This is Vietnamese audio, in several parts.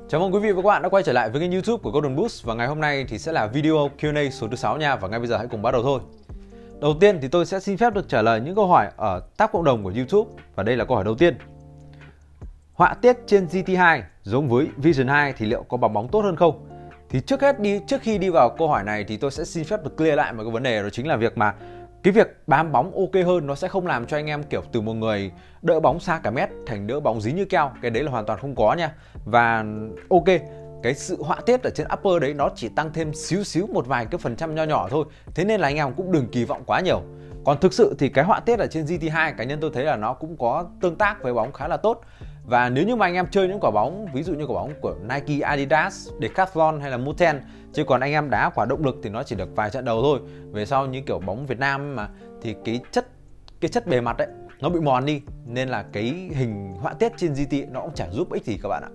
Chào mừng quý vị và các bạn đã quay trở lại với kênh YouTube của Golden Boost. Và ngày hôm nay thì sẽ là video Q&A số thứ 6 nha. Và ngay bây giờ hãy cùng bắt đầu thôi. Đầu tiên thì tôi sẽ xin phép được trả lời những câu hỏi ở tab cộng đồng của YouTube. Và đây là câu hỏi đầu tiên. Họa tiết trên GT2 giống với Vision 2 thì liệu có bám bóng tốt hơn không? Thì trước khi đi vào câu hỏi này thì tôi sẽ xin phép được clear lại một cái vấn đề, đó chính là việc mà cái việc bám bóng ok hơn nó sẽ không làm cho anh em kiểu từ một người đỡ bóng xa cả mét thành đỡ bóng dính như keo. Cái đấy là hoàn toàn không có nha. Và ok, cái sự họa tiết ở trên upper đấy nó chỉ tăng thêm xíu một vài cái phần trăm nho nhỏ thôi. Thế nên là anh em cũng đừng kỳ vọng quá nhiều. Còn thực sự thì cái họa tiết ở trên GT2 cá nhân tôi thấy là nó cũng có tương tác với bóng khá là tốt. Và nếu như mà anh em chơi những quả bóng, ví dụ như quả bóng của Nike, Adidas, Decathlon hay là Muten, chứ còn anh em đá quả động lực thì nó chỉ được vài trận đầu thôi. Về sau như kiểu bóng Việt Nam mà thì cái chất bề mặt ấy nó bị mòn đi, nên là cái hình họa tiết trên GT nó cũng chả giúp ích gì các bạn ạ.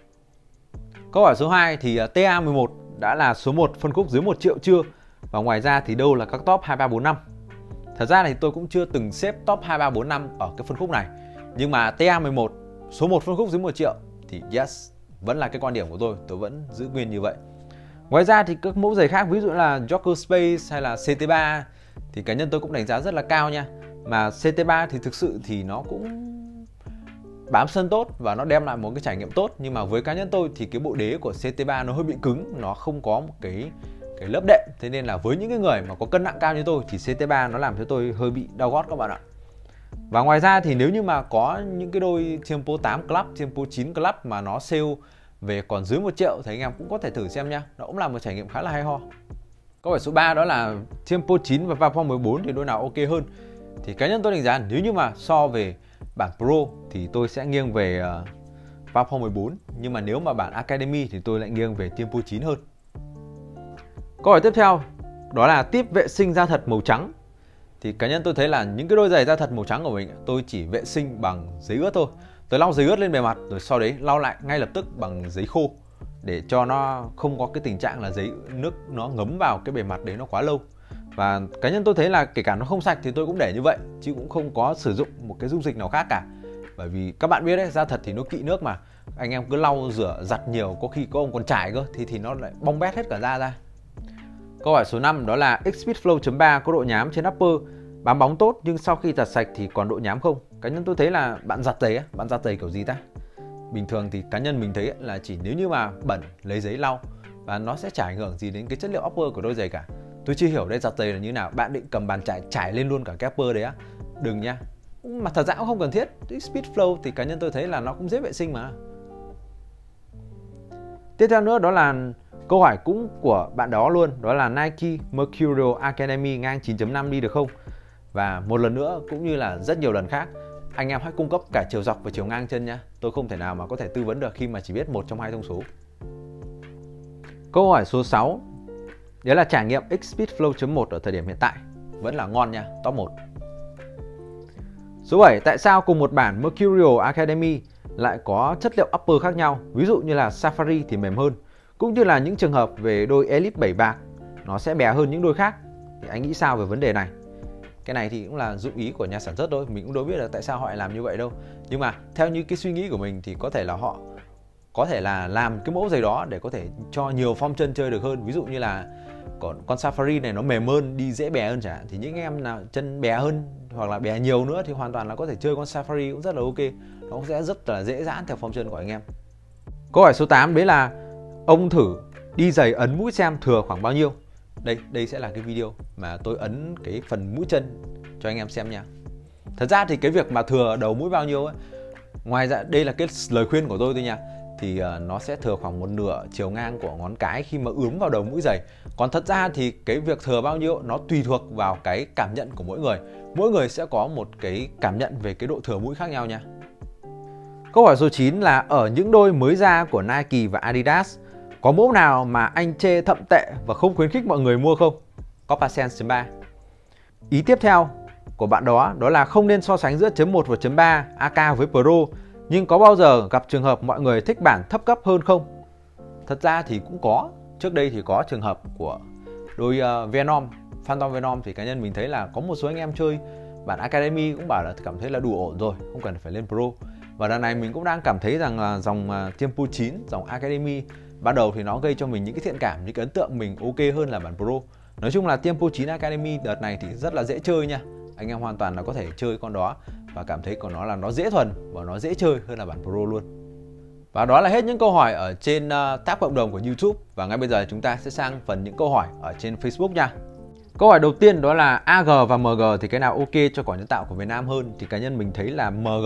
Câu hỏi số 2 thì TA11 đã là số 1 phân khúc dưới 1 triệu chưa? Và ngoài ra thì đâu là các top 2, 3, 4, 5? Thật ra thì tôi cũng chưa từng xếp top 2, 3, 4, 5 ở cái phân khúc này. Nhưng mà TA11 số 1 phân khúc dưới 1 triệu thì yes, vẫn là cái quan điểm của tôi vẫn giữ nguyên như vậy. Ngoài ra thì các mẫu giày khác ví dụ là Jogger Space hay là CT3 thì cá nhân tôi cũng đánh giá rất là cao nha. Mà CT3 thì thực sự thì nó cũng bám sân tốt và nó đem lại một cái trải nghiệm tốt. Nhưng mà với cá nhân tôi thì cái bộ đế của CT3 nó hơi bị cứng, nó không có một cái lớp đệm. Thế nên là với những cái người mà có cân nặng cao như tôi thì CT3 nó làm cho tôi hơi bị đau gót các bạn ạ. Và ngoài ra thì nếu như mà có những cái đôi Tempo 8 Club, Tempo 9 Club mà nó sale về còn dưới 1 triệu thì anh em cũng có thể thử xem nha. Nó cũng là một trải nghiệm khá là hay ho. Câu hỏi số 3 đó là Tempo 9 và Vapor 14 thì đôi nào ok hơn? Thì cá nhân tôi đánh giá nếu như mà so về bản Pro thì tôi sẽ nghiêng về Vapor 14. Nhưng mà nếu mà bản Academy thì tôi lại nghiêng về Tempo 9 hơn. Câu hỏi tiếp theo đó là tip vệ sinh da thật màu trắng. Thì cá nhân tôi thấy là những cái đôi giày da thật màu trắng của mình tôi chỉ vệ sinh bằng giấy ướt thôi. Tôi lau giấy ướt lên bề mặt rồi sau đấy lau lại ngay lập tức bằng giấy khô để cho nó không có cái tình trạng là giấy nước nó ngấm vào cái bề mặt đấy nó quá lâu. Và cá nhân tôi thấy là kể cả nó không sạch thì tôi cũng để như vậy, chứ cũng không có sử dụng một cái dung dịch nào khác cả. Bởi vì các bạn biết đấy, da thật thì nó kỵ nước mà. Anh em cứ lau rửa giặt nhiều có khi có ông còn chảy cơ thì nó lại bong bét hết cả da ra. Câu hỏi số 5 đó là Xpeedflow.3 có độ nhám trên upper, bám bóng tốt nhưng sau khi giặt sạch thì còn độ nhám không? Cá nhân tôi thấy là bạn giặt giày kiểu gì ta? Bình thường thì cá nhân mình thấy là chỉ nếu như mà bẩn lấy giấy lau và nó sẽ chả ảnh hưởng gì đến cái chất liệu upper của đôi giày cả. Tôi chưa hiểu đây giặt giày là như nào. Bạn định cầm bàn chải trải lên luôn cả cái upper đấy á? Đừng nha. Mà thật ra cũng không cần thiết. Speedflow thì cá nhân tôi thấy là nó cũng dễ vệ sinh mà. Tiếp theo nữa đó là câu hỏi cũng của bạn đó luôn, đó là Nike Mercurial Academy ngang 9.5 đi được không? Và một lần nữa cũng như là rất nhiều lần khác, anh em hãy cung cấp cả chiều dọc và chiều ngang chân nhé. Tôi không thể nào mà có thể tư vấn được khi mà chỉ biết một trong hai thông số. Câu hỏi số 6 đấy là trải nghiệm Xpeedflow.1 ở thời điểm hiện tại. Vẫn là ngon nha, top 1. Số 7, tại sao cùng một bản Mercurial Academy lại có chất liệu upper khác nhau? Ví dụ như là Safari thì mềm hơn, cũng như là những trường hợp về đôi Elite 7 bạc nó sẽ bè hơn những đôi khác. Thì anh nghĩ sao về vấn đề này? Cái này thì cũng là dụng ý của nhà sản xuất thôi, mình cũng đâu biết là tại sao họ lại làm như vậy đâu. Nhưng mà theo như cái suy nghĩ của mình thì có thể là họ có thể là làm cái mẫu giày đó để có thể cho nhiều form chân chơi được hơn. Ví dụ như là còn con Safari này nó mềm hơn, đi dễ bè hơn chẳng hạn, thì những em nào chân bè hơn hoặc là bè nhiều nữa thì hoàn toàn là có thể chơi con Safari cũng rất là ok. Nó cũng sẽ rất là dễ dãn theo form chân của anh em. Câu hỏi số 8 đấy là ông thử đi giày ấn mũi xem thừa khoảng bao nhiêu. Đây sẽ là cái video mà tôi ấn cái phần mũi chân cho anh em xem nha. Thật ra thì cái việc mà thừa đầu mũi bao nhiêu ấy, ngoài ra đây là cái lời khuyên của tôi thôi nha, thì nó sẽ thừa khoảng một nửa chiều ngang của ngón cái khi mà ướm vào đầu mũi giày. Còn thật ra thì cái việc thừa bao nhiêu nó tùy thuộc vào cái cảm nhận của mỗi người. Mỗi người sẽ có một cái cảm nhận về cái độ thừa mũi khác nhau nha. Câu hỏi số 9 là ở những đôi mới ra của Nike và Adidas, có mẫu nào mà anh chê thậm tệ và không khuyến khích mọi người mua không? Copa Sense 3. Ý tiếp theo của bạn đó là không nên so sánh giữa chấm 1 và chấm 3 AK với Pro, nhưng có bao giờ gặp trường hợp mọi người thích bản thấp cấp hơn không? Thật ra thì cũng có. Trước đây thì có trường hợp của đôi Venom, Phantom Venom thì cá nhân mình thấy là có một số anh em chơi bản Academy cũng bảo là cảm thấy là đủ ổn rồi, không cần phải lên Pro. Và đợt này mình cũng đang cảm thấy rằng là dòng Tiempo 9, dòng Academy ban đầu thì nó gây cho mình những cái thiện cảm, những cái ấn tượng mình ok hơn là bản Pro. Nói chung là Tiempo 9 Academy đợt này thì rất là dễ chơi nha. Anh em hoàn toàn là có thể chơi con đó và cảm thấy của nó là nó dễ thuần và nó dễ chơi hơn là bản Pro luôn. Và đó là hết những câu hỏi ở trên tab cộng đồng của YouTube. Và ngay bây giờ chúng ta sẽ sang phần những câu hỏi ở trên Facebook nha. Câu hỏi đầu tiên đó là AG và MG thì cái nào ok cho cỏ nhân tạo của Việt Nam hơn? Thì cá nhân mình thấy là MG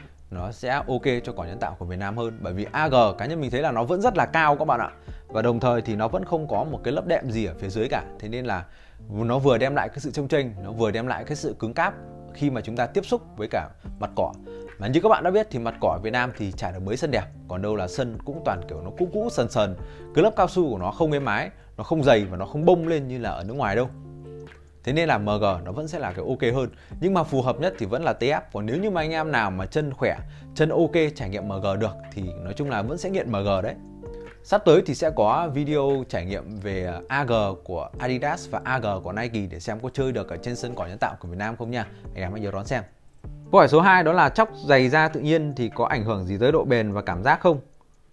nó sẽ ok cho cỏ nhân tạo của Việt Nam hơn. Bởi vì AG cá nhân mình thấy là nó vẫn rất là cao các bạn ạ. Và đồng thời thì nó vẫn không có một cái lớp đệm gì ở phía dưới cả. Thế nên là nó vừa đem lại cái sự chông chênh, nó vừa đem lại cái sự cứng cáp khi mà chúng ta tiếp xúc với cả mặt cỏ. Mà như các bạn đã biết thì mặt cỏ ở Việt Nam thì chả được mấy sân đẹp. Còn đâu là sân cũng toàn kiểu nó cũ cũ sần sần. Cái lớp cao su của nó không êm ái, nó không dày và nó không bông lên như là ở nước ngoài đâu. Thế nên là MG nó vẫn sẽ là cái ok hơn. Nhưng mà phù hợp nhất thì vẫn là TF. Còn nếu như mà anh em nào mà chân khỏe, chân ok trải nghiệm MG được thì nói chung là vẫn sẽ nghiện MG đấy. Sắp tới thì sẽ có video trải nghiệm về AG của Adidas và AG của Nike để xem có chơi được ở trên sân cỏ nhân tạo của Việt Nam không nha. Anh em hãy nhớ đón xem. Câu hỏi số 2 đó là chóc giày da tự nhiên thì có ảnh hưởng gì tới độ bền và cảm giác không?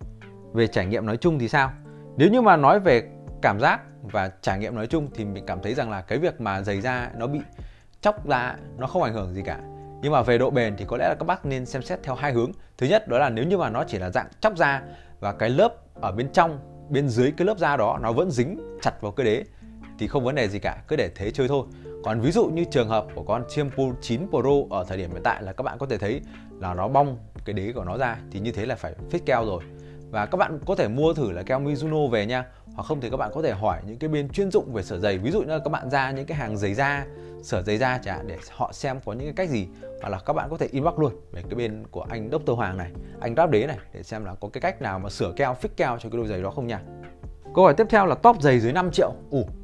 Về trải nghiệm nói chung thì sao? Nếu như mà nói về cảm giác và trải nghiệm nói chung thì mình cảm thấy rằng là cái việc mà giày da nó bị chóc da nó không ảnh hưởng gì cả. Nhưng mà về độ bền thì có lẽ là các bác nên xem xét theo hai hướng. Thứ nhất đó là nếu như mà nó chỉ là dạng chóc da và cái lớp ở bên trong, bên dưới cái lớp da đó nó vẫn dính chặt vào cái đế thì không vấn đề gì cả, cứ để thế chơi thôi. Còn ví dụ như trường hợp của con Tiempo 9 Pro ở thời điểm hiện tại là các bạn có thể thấy là nó bong cái đế của nó ra thì như thế là phải fix keo rồi. Và các bạn có thể mua thử là keo Mizuno về nha. Hoặc không thì các bạn có thể hỏi những cái bên chuyên dụng về sửa giày. Ví dụ như là các bạn ra những cái hàng giày da, sửa giày da chẳng hạn để họ xem có những cái cách gì. Hoặc là các bạn có thể inbox luôn về cái bên của anh Dr. Hoàng này, anh Ráp Đế này để xem là có cái cách nào mà sửa keo, fix keo cho cái đôi giày đó không nha. Câu hỏi tiếp theo là top giày dưới 5 triệu.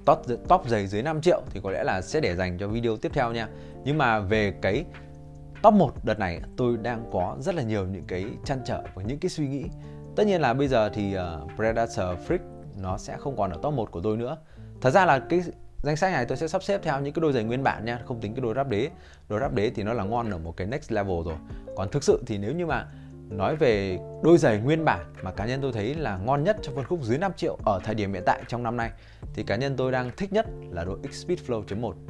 Top giày dưới 5 triệu thì có lẽ là sẽ để dành cho video tiếp theo nha. Nhưng mà về cái top 1 đợt này tôi đang có rất là nhiều những cái trăn trở và những cái suy nghĩ. Tất nhiên là bây giờ thì Predator Freak nó sẽ không còn ở top 1 của tôi nữa. Thật ra là cái danh sách này tôi sẽ sắp xếp theo những cái đôi giày nguyên bản nha, không tính cái đôi Ráp Đế. Đôi Ráp Đế thì nó là ngon ở một cái next level rồi. Còn thực sự thì nếu như mà nói về đôi giày nguyên bản mà cá nhân tôi thấy là ngon nhất trong phân khúc dưới 5 triệu ở thời điểm hiện tại trong năm nay thì cá nhân tôi đang thích nhất là đôi X-Speed Flow 1.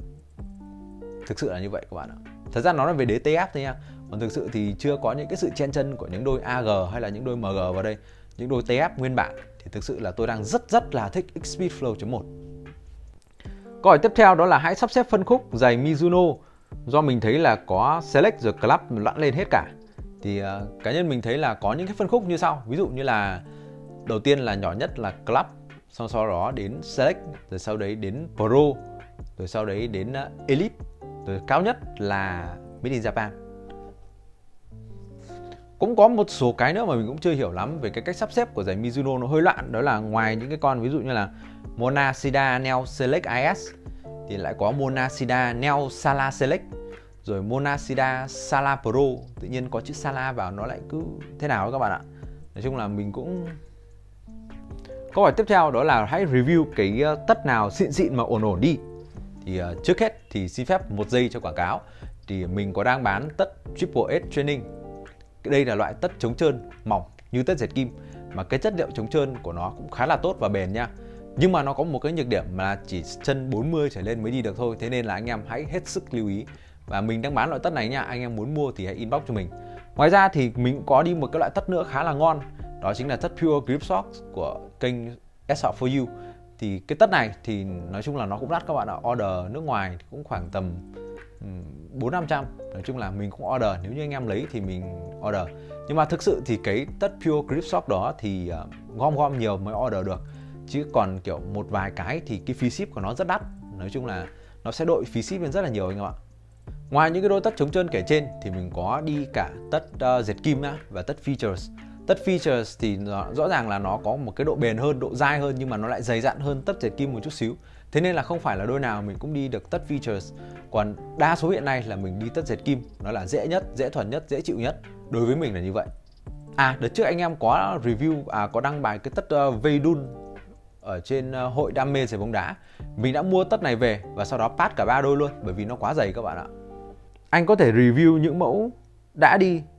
Thực sự là như vậy các bạn ạ. Thật ra nó là về đế TF thôi nha. Còn thực sự thì chưa có những cái sự chen chân của những đôi AG hay là những đôi MG vào đây. Những đôi TF nguyên bản thì thực sự là tôi đang rất là thích X-Speed Flow 1. Câu hỏi tiếp theo đó là hãy sắp xếp phân khúc giày Mizuno. Do mình thấy là có Select rồi Club loạn lên hết cả. Thì cá nhân mình thấy là có những cái phân khúc như sau. Ví dụ như là đầu tiên là nhỏ nhất là Club, sau đó đến Select, rồi sau đấy đến Pro, rồi sau đấy đến Elite, rồi cao nhất là Made in Japan. Cũng có một số cái nữa mà mình cũng chưa hiểu lắm về cái cách sắp xếp của giày Mizuno, nó hơi loạn. Đó là ngoài những cái con ví dụ như là Monasida Neo Select IS thì lại có Monasida Neo Sala Select, rồi Monasida Sala Pro. Tự nhiên có chữ Sala vào nó lại cứ thế nào đó các bạn ạ. Nói chung là mình cũng... Câu hỏi tiếp theo đó là hãy review cái tất nào xịn mà ổn đi. Thì trước hết thì xin phép 1 giây cho quảng cáo. Thì mình có đang bán tất Triple S Training. Đây là loại tất chống trơn mỏng như tất dệt kim, mà cái chất liệu chống trơn của nó cũng khá là tốt và bền nha. Nhưng mà nó có một cái nhược điểm là chỉ chân 40 trở lên mới đi được thôi. Thế nên là anh em hãy hết sức lưu ý. Và mình đang bán loại tất này nha. Anh em muốn mua thì hãy inbox cho mình. Ngoài ra thì mình có đi một cái loại tất nữa khá là ngon. Đó chính là tất Pure Grip Socks của kênh S4U. Thì cái tất này thì nói chung là nó cũng đắt các bạn ạ. Order nước ngoài thì cũng khoảng tầm 400-500. Nói chung là mình cũng order. Nếu như anh em lấy thì mình order. Nhưng mà thực sự thì cái tất Pure Grip Sock đó thì gom nhiều mới order được. Chứ còn kiểu một vài cái thì cái phí ship của nó rất đắt. Nói chung là nó sẽ đội phí ship lên rất là nhiều anh em ạ. Ngoài những cái đôi tất chống trơn kể trên thì mình có đi cả tất dệt kim và tất Features. Tất Features thì rõ ràng là nó có một cái độ bền hơn, độ dai hơn, nhưng mà nó lại dày dặn hơn tất dệt kim một chút xíu. Thế nên là không phải là đôi nào mình cũng đi được tất Features. Còn đa số hiện nay là mình đi tất dệt kim. Nó là dễ nhất, dễ thuần nhất, dễ chịu nhất. Đối với mình là như vậy. Đợt trước anh em có review, có đăng bài cái tất Veidun ở trên hội đam mê giày bóng đá. Mình đã mua tất này về và sau đó pass cả 3 đôi luôn, bởi vì nó quá dày các bạn ạ. Anh có thể review những mẫu đã đi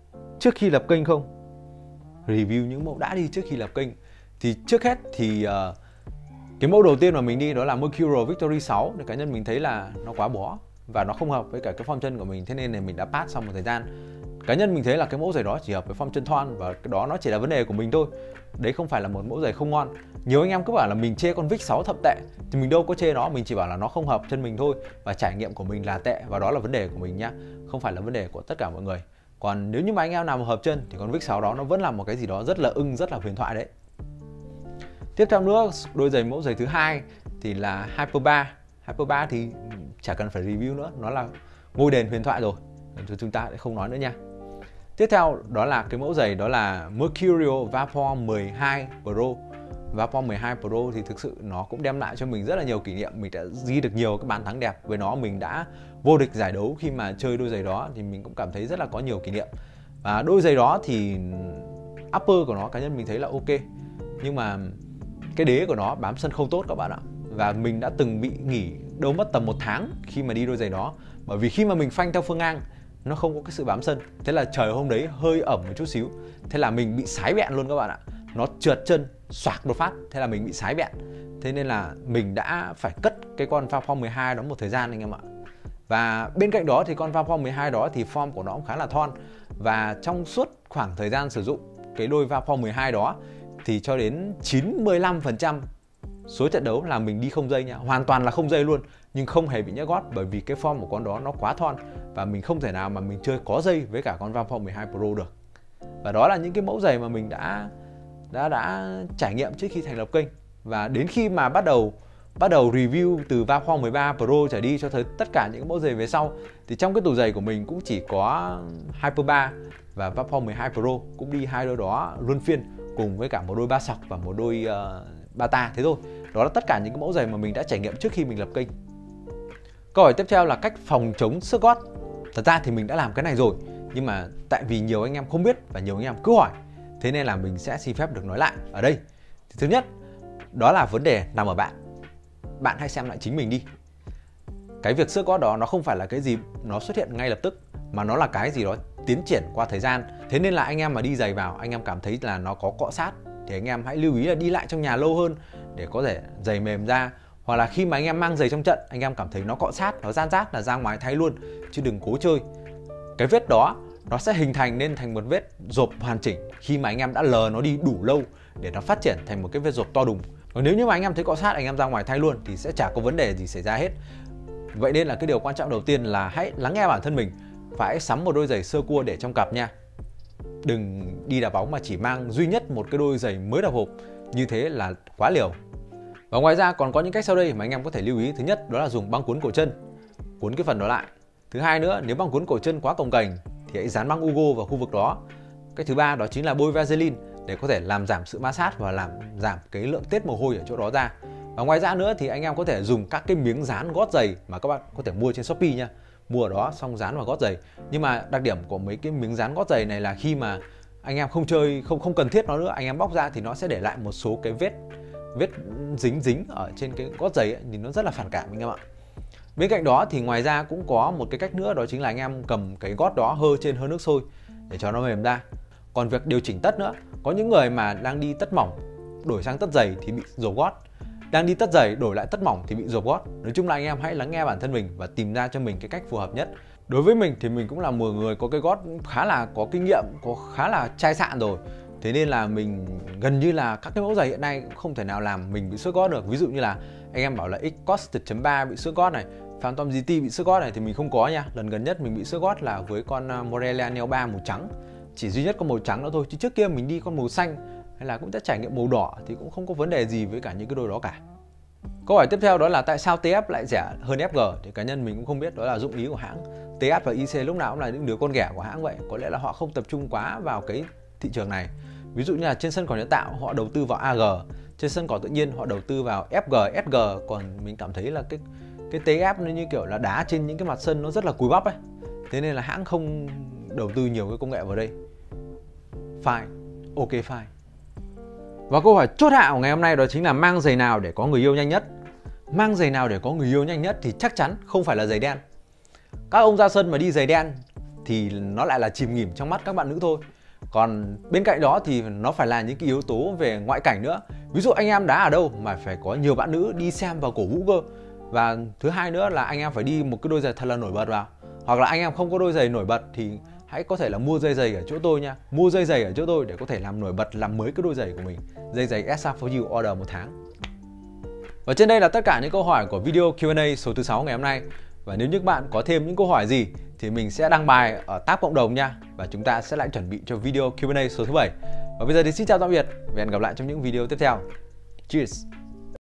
trước khi lập kênh không? Review những mẫu đã đi trước khi lập kênh. Thì trước hết thì cái mẫu đầu tiên mà mình đi đó là Mercurial Victory 6. Thì cá nhân mình thấy là nó quá bó và nó không hợp với cả cái form chân của mình, thế nên là mình đã pass sau một thời gian. Cá nhân mình thấy là cái mẫu giày đó chỉ hợp với form chân thon và cái đó nó chỉ là vấn đề của mình thôi. Đấy không phải là một mẫu giày không ngon. Nhiều anh em cứ bảo là mình chê con Vic 6 thậm tệ, thì mình đâu có chê nó, mình chỉ bảo là nó không hợp chân mình thôi và trải nghiệm của mình là tệ và đó là vấn đề của mình nhá, không phải là vấn đề của tất cả mọi người. Còn nếu như mà anh em nào mà hợp chân thì con Vic 6 đó nó vẫn là một cái gì đó rất là rất là huyền thoại đấy. Tiếp theo nữa, đôi giày mẫu giày thứ hai thì là Hyper 3. Hyper 3 thì chả cần phải review nữa, nó là ngôi đền huyền thoại rồi, chúng ta sẽ không nói nữa nha. Tiếp theo đó là cái mẫu giày đó là Mercurial Vapor 12 Pro. Vapor 12 Pro thì thực sự nó cũng đem lại cho mình rất là nhiều kỷ niệm. Mình đã ghi được nhiều cái bàn thắng đẹp với nó, mình đã vô địch giải đấu khi mà chơi đôi giày đó, thì mình cũng cảm thấy rất là có nhiều kỷ niệm. Và đôi giày đó thì upper của nó cá nhân mình thấy là ok, nhưng mà cái đế của nó bám sân không tốt các bạn ạ. Và mình đã từng bị nghỉ đâu mất tầm 1 tháng khi mà đi đôi giày đó, bởi vì khi mà mình phanh theo phương ngang nó không có cái sự bám sân. Thế là trời hôm đấy hơi ẩm một chút xíu, thế là mình bị sái bẹn luôn các bạn ạ. Nó trượt chân xoạc một phát, thế là mình bị sái bẹn. Thế nên là mình đã phải cất cái con Vapor 12 đó một thời gian anh em ạ. Và bên cạnh đó thì con Vapor 12 đó thì form của nó cũng khá là thon. Và trong suốt khoảng thời gian sử dụng cái đôi Vapor 12 đó thì cho đến 95% số trận đấu là mình đi không dây nha, hoàn toàn là không dây luôn, nhưng không hề bị nhỡ gót, bởi vì cái form của con đó nó quá thon và mình không thể nào mà mình chơi có dây với cả con Vapor 12 Pro được. Và đó là những cái mẫu giày mà mình đã trải nghiệm trước khi thành lập kênh. Và đến khi mà bắt đầu review từ Vapor 13 Pro trở đi cho tới tất cả những mẫu giày về sau, thì trong cái tủ giày của mình cũng chỉ có Hyper 3 và Vapor 12 Pro, cũng đi hai đôi đó luân phiên cùng với cả một đôi ba sọc và một đôi Bata. Thế thôi, đó là tất cả những cái mẫu giày mà mình đã trải nghiệm trước khi mình lập kênh. Câu hỏi tiếp theo là cách phòng chống xước gót. Thật ra thì mình đã làm cái này rồi, nhưng mà tại vì nhiều anh em không biết và nhiều anh em cứ hỏi, thế nên là mình sẽ xin phép được nói lại ở đây. Thì thứ nhất, đó là vấn đề nằm ở bạn. Bạn hãy xem lại chính mình đi. Cái việc xước gót đó nó không phải là cái gì nó xuất hiện ngay lập tức, mà nó là cái gì đó tiến triển qua thời gian. Thế nên là anh em mà đi giày vào, anh em cảm thấy là nó có cọ sát thì anh em hãy lưu ý là đi lại trong nhà lâu hơn để có thể giày mềm ra. Hoặc là khi mà anh em mang giày trong trận, anh em cảm thấy nó cọ sát, nó ran rát là ra ngoài thay luôn, chứ đừng cố chơi. Cái vết đó nó sẽ hình thành nên thành một vết rộp hoàn chỉnh khi mà anh em đã lờ nó đi đủ lâu để nó phát triển thành một cái vết rộp to đùng. Còn nếu như mà anh em thấy cọ sát, anh em ra ngoài thay luôn thì sẽ chả có vấn đề gì xảy ra hết. Vậy nên là cái điều quan trọng đầu tiên là hãy lắng nghe bản thân mình và hãy sắm một đôi giày sơ cua để trong cặp nha. Đừng đi đá bóng mà chỉ mang duy nhất một cái đôi giày mới đập hộp, như thế là quá liều. Và ngoài ra còn có những cách sau đây mà anh em có thể lưu ý. Thứ nhất đó là dùng băng cuốn cổ chân, cuốn cái phần đó lại. Thứ hai nữa, nếu băng cuốn cổ chân quá cồng kềnh thì hãy dán băng Ugo vào khu vực đó. Cách thứ ba đó chính là bôi Vaseline để có thể làm giảm sự ma sát và làm giảm cái lượng tiết mồ hôi ở chỗ đó ra. Và ngoài ra nữa thì anh em có thể dùng các cái miếng dán gót giày mà các bạn có thể mua trên Shopee nha. Mua ở đó xong dán vào gót giày. Nhưng mà đặc điểm của mấy cái miếng dán gót giày này là khi mà anh em không chơi, không cần thiết nó nữa, anh em bóc ra thì nó sẽ để lại một số cái vết dính ở trên cái gót giày ấy, thì nó rất là phản cảm anh em ạ. Bên cạnh đó thì ngoài ra cũng có một cái cách nữa, đó chính là anh em cầm cái gót đó hơ trên hơi nước sôi để cho nó mềm ra. Còn việc điều chỉnh tất nữa, có những người mà đang đi tất mỏng đổi sang tất dày thì bị rộp gót, đang đi tất dày đổi lại tất mỏng thì bị rộp gót. Nói chung là anh em hãy lắng nghe bản thân mình và tìm ra cho mình cái cách phù hợp nhất. Đối với mình thì mình cũng là một người có cái gót khá là có kinh nghiệm, có khá là chai sạn rồi. Thế nên là mình gần như là các cái mẫu giày hiện nay cũng không thể nào làm mình bị xước gót được. Ví dụ như là anh em bảo là X-3 bị xước gót này, Phantom GT bị xước gót này thì mình không có nha. Lần gần nhất mình bị xước gót là với con Morelia Neo 3 màu trắng. Chỉ duy nhất có màu trắng đó thôi, chứ trước kia mình đi con màu xanh hay là cũng đã trải nghiệm màu đỏ thì cũng không có vấn đề gì với cả những cái đôi đó cả. Câu hỏi tiếp theo đó là tại sao TF lại rẻ hơn FG? Thì cá nhân mình cũng không biết, đó là dụng ý của hãng. TF và IC lúc nào cũng là những đứa con ghẻ của hãng vậy. Có lẽ là họ không tập trung quá vào cái thị trường này. Ví dụ như là trên sân cỏ nhân tạo họ đầu tư vào AG, trên sân cỏ tự nhiên họ đầu tư vào FG, SG. Còn mình cảm thấy là cái TF nó như kiểu là đá trên những cái mặt sân nó rất là cùi bắp ấy. Thế nên là hãng không đầu tư nhiều cái công nghệ vào đây. Fine, ok fine. Và câu hỏi chốt hạ của ngày hôm nay đó chính là mang giày nào để có người yêu nhanh nhất? Mang giày nào để có người yêu nhanh nhất thì chắc chắn không phải là giày đen. Các ông ra sân mà đi giày đen thì nó lại là chìm nghỉm trong mắt các bạn nữ thôi. Còn bên cạnh đó thì nó phải là những cái yếu tố về ngoại cảnh nữa. Ví dụ anh em đá ở đâu mà phải có nhiều bạn nữ đi xem và cổ vũ cơ. Và thứ hai nữa là anh em phải đi một cái đôi giày thật là nổi bật vào. Hoặc là anh em không có đôi giày nổi bật thì hãy có thể là mua dây giày ở chỗ tôi nha. Mua dây giày ở chỗ tôi để có thể làm nổi bật, làm mới cái đôi giày của mình. Dây giày SA4U order 1 tháng. Và trên đây là tất cả những câu hỏi của video Q&A số thứ 6 ngày hôm nay. Và nếu như các bạn có thêm những câu hỏi gì thì mình sẽ đăng bài ở tab cộng đồng nha. Và chúng ta sẽ lại chuẩn bị cho video Q&A số thứ 7. Và bây giờ thì xin chào tạm biệt và hẹn gặp lại trong những video tiếp theo. Cheers!